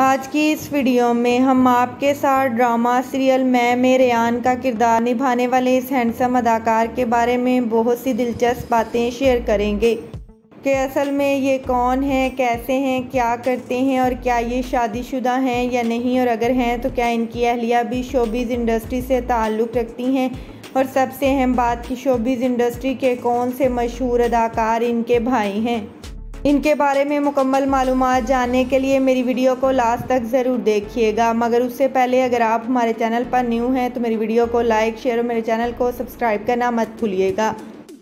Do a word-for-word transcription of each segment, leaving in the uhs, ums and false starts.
आज की इस वीडियो में हम आपके साथ ड्रामा सीरियल मैं में रेयान का किरदार निभाने वाले इस हैंडसम अदाकार के बारे में बहुत सी दिलचस्प बातें शेयर करेंगे कि असल में ये कौन हैं, कैसे हैं, क्या करते हैं और क्या ये शादीशुदा हैं या नहीं, और अगर हैं तो क्या इनकी अहलिया भी शोबिज़ इंडस्ट्री से ताल्लुक़ रखती हैं, और सबसे अहम बात कि शोबिज़ इंडस्ट्री के कौन से मशहूर अदाकार इनके भाई हैं। इनके बारे में मुकम्मल मालूमात जानने के लिए मेरी वीडियो को लास्ट तक ज़रूर देखिएगा, मगर उससे पहले अगर आप हमारे चैनल पर न्यू हैं तो मेरी वीडियो को लाइक, शेयर और मेरे चैनल को सब्सक्राइब करना मत भूलिएगा।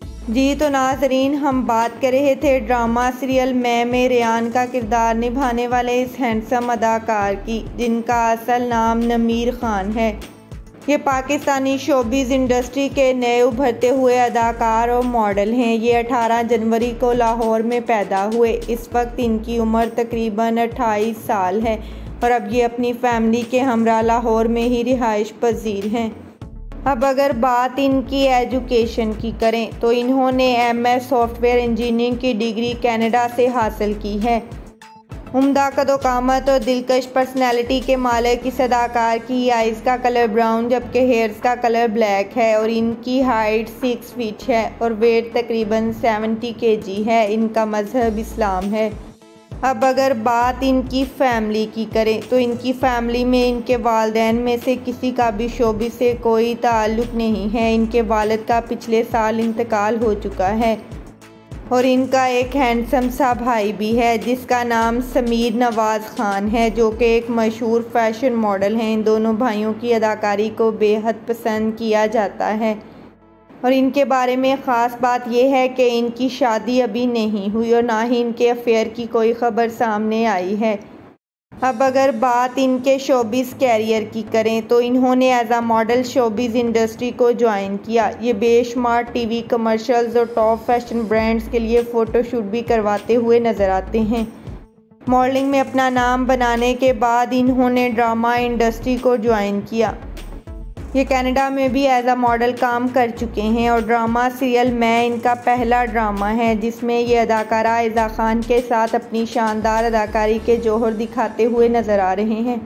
जी तो नाजरीन, हम बात कर रहे थे ड्रामा सीरियल मैं में रेयान का किरदार निभाने वाले इस हैंडसम अदाकार की, जिनका असल नाम नमीर खान है। ये पाकिस्तानी शोबिज़ इंडस्ट्री के नए उभरते हुए अदाकार और मॉडल हैं। ये अठारह जनवरी को लाहौर में पैदा हुए। इस वक्त इनकी उम्र तकरीबन अट्ठाईस साल है और अब ये अपनी फैमिली के हमरा लाहौर में ही रिहाइश पजीर हैं। अब अगर बात इनकी एजुकेशन की करें तो इन्होंने एम एस सॉफ्टवेयर इंजीनियरिंग की डिग्री कनाडा से हासिल की है। उम्दा कदोकामत और दिलकश पर्सनैलिटी के मालिक इस अदाकार की आइज़ का कलर ब्राउन जबकि हेयर्स का कलर ब्लैक है और इनकी हाइट सिक्स फीट है और वेट तकरीबन सेवेंटी के जी है। इनका मज़हब इस्लाम है। अब अगर बात इनकी फ़ैमिली की करें तो इनकी फ़ैमिली में इनके वालिदैन में से किसी का भी शोबिज़ से कोई ताल्लुक़ नहीं है। इनके वालिद का पिछले साल इंतकाल हो चुका है और इनका एक हैंडसम सा भाई भी है जिसका नाम समीर नवाज़ खान है, जो कि एक मशहूर फैशन मॉडल हैं। इन दोनों भाइयों की अदाकारी को बेहद पसंद किया जाता है और इनके बारे में ख़ास बात यह है कि इनकी शादी अभी नहीं हुई और ना ही इनके अफेयर की कोई ख़बर सामने आई है। अब अगर बात इनके शोबिज़ कैरियर की करें तो इन्होंने as a model showbiz industry को ज्वाइन किया। ये बेशुमार टीवी कमर्शियल्स और टॉप फैशन ब्रांड्स के लिए फ़ोटोशूट भी करवाते हुए नज़र आते हैं। मॉडलिंग में अपना नाम बनाने के बाद इन्होंने ड्रामा इंडस्ट्री को ज्वाइन किया। ये कनाडा में भी एज आ मॉडल काम कर चुके हैं और ड्रामा सीरियल मैं इनका पहला ड्रामा है जिसमें ये अदाकारा आइज़ा खान के साथ अपनी शानदार अदाकारी के जौहर दिखाते हुए नज़र आ रहे हैं।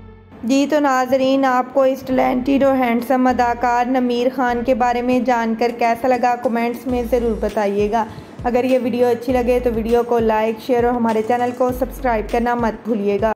जी तो नाजरीन, आपको इस टैलेंटेड और हैंडसम अदाकार नमीर खान के बारे में जानकर कैसा लगा कमेंट्स में ज़रूर बताइएगा। अगर ये वीडियो अच्छी लगे तो वीडियो को लाइक, शेयर और हमारे चैनल को सब्सक्राइब करना मत भूलिएगा।